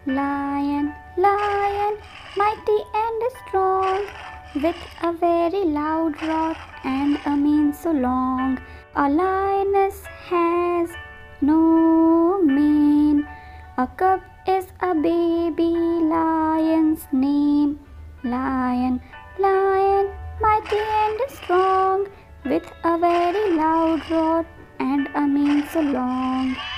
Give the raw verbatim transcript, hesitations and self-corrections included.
Lion, lion, mighty and strong, with a very loud roar and a mane so long. A lioness has no mane. A cub is a baby lion's name. Lion, lion, mighty and strong, with a very loud roar and a mane so long.